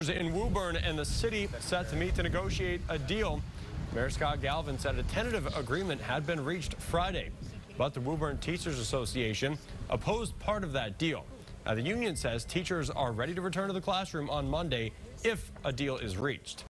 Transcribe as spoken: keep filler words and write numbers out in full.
In Woburn and the city set to meet to negotiate a deal. Mayor Scott Galvin said a tentative agreement had been reached Friday, but the Woburn Teachers Association opposed part of that deal. Now, the union says teachers are ready to return to the classroom on Monday if a deal is reached.